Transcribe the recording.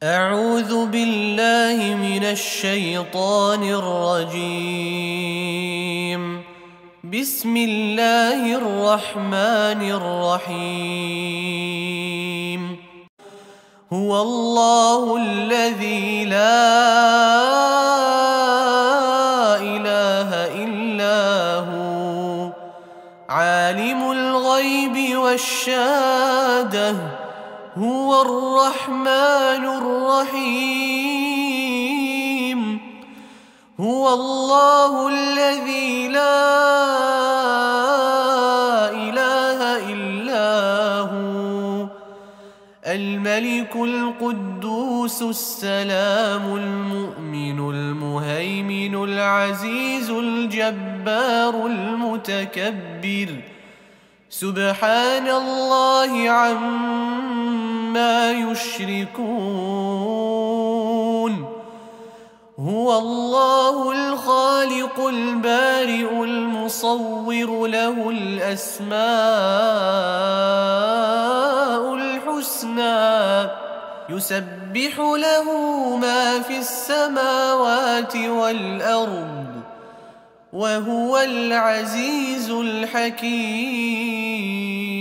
أعوذ بالله من الشيطان الرجيم. بسم الله الرحمن الرحيم. هو الله الذي لا إله إلا هو عالم الغيب والشهادة هو الرحمن الرحيم. هو الله الذي لا إله إلا هو الملك القدوس السلام المؤمن المهيمن العزيز الجبار المتكبر سبحان الله عما يشركون. هو الله الخالق البارئ المصور له الأسماء الحسنى يسبح له ما في السماوات والأرض وهو العزيز الحكيم.